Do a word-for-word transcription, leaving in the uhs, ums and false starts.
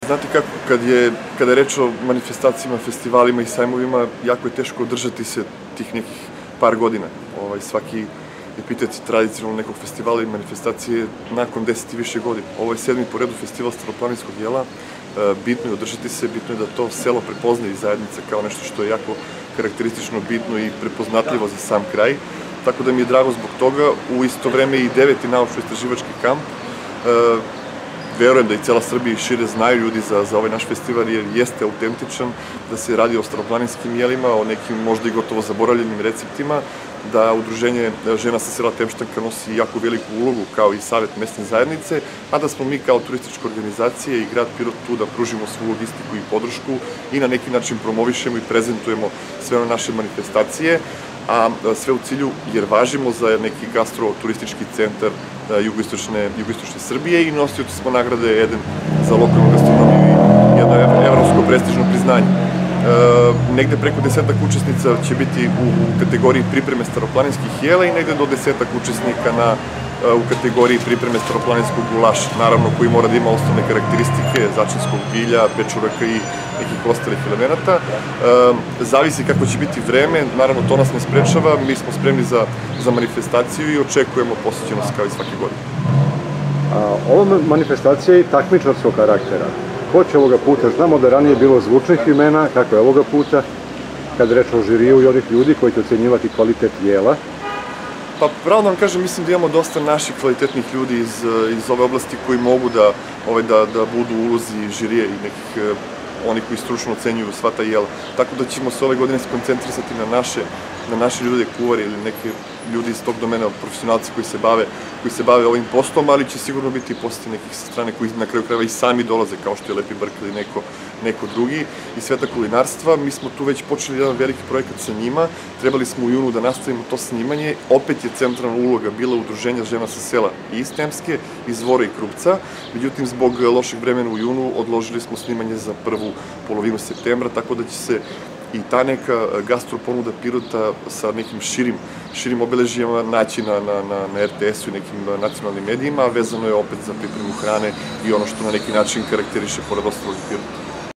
Znate kako, kad je, kada je reč o manifestacijama, festivalima i sajmovima, jako je teško održati se tih nekih par godina. Ovaj, svaki epitet tradicionalno nekog festivala i manifestacije nakon deset i više godina. Ovo je sedmi po redu festival staroplaninskog jela. Bitno je održati se, bitno je da to selo prepozna i zajednica kao nešto što je jako karakteristično, bitno i prepoznatljivo za sam kraj. Tako da mi je drago zbog toga. U isto vreme i deveti naučno-istraživački kamp. Verujem da i cela Srbija i šire znaju ljudi za, za ovaj naš festival, jer jeste autentičan, da se radi o staroplaninskim jelima, o nekim možda i gotovo zaboravljenim receptima, da udruženje Žena sa sela Temštanka nosi jako veliku ulogu kao i Savet mesne zajednice, a da smo mi kao turistička organizacija i grad Pirot tu da pružimo svu logistiku i podršku i na neki način promovišemo i prezentujemo sve one naše manifestacije, a sve u cilju jer važimo za neki gastro-turistički centar jugoistočne Srbije i nosioci smo nagrade Eden za lokalnu gastronomiju i jedno evropsko prestižno priznanje. Negde preko desetak učesnica će biti u kategoriji pripreme staroplaninskih jela i negde do desetak učesnika u kategoriji pripreme staroplaninskog gulaša, naravno koji mora da ima osnovne karakteristike začinskog bilja, pečuraka i nekih ostalih elemenata. Zavisi kako će biti vreme, naravno to nas ne sprečava, mi smo spremni za manifestaciju i očekujemo posećenost kao i svake godine. Ova manifestacija je i takmičarskog karaktera. Ko će ovoga puta? Znamo da ranije je bilo zvučnih imena, kako je ovoga puta, kad reč o žiriju i onih ljudi koji će ocenjivati kvalitet jela. Pa pravo da vam kažem, mislim da imamo dosta naših kvalitetnih ljudi iz ove oblasti koji mogu da budu u ulozi žirije i nekih oni koji stručno ocenjuju sva ta jela. Tako da ćemo se ove godine skoncentrisati na naše ljude, kuvari ili neke ljudi iz tog domena, profesionalci koji se bave ovim poslom, ali će sigurno biti i poseti nekih sa strane koji na kraju krajeva i sami dolaze, kao što je Lepi Brk ili neko drugi iz sveta kulinarstva. Mi smo tu već počeli jedan veliki projekat sa njima, trebali smo u junu da nastavimo to snimanje, opet je centralna uloga bila udruženja Žena sa sela i iz Temske, iz Vora i Krupca, međutim zbog lošeg vremena u junu odložili smo snimanje za prvu polovinu septembra, tako da će se i ta neka gastroponuda Pirota sa nekim širim obeležijama naći na er te esu i nekim nacionalnim medijima, a vezano je opet za pripremu hrane i ono što na neki način karakteriše pored ostalog Pirota.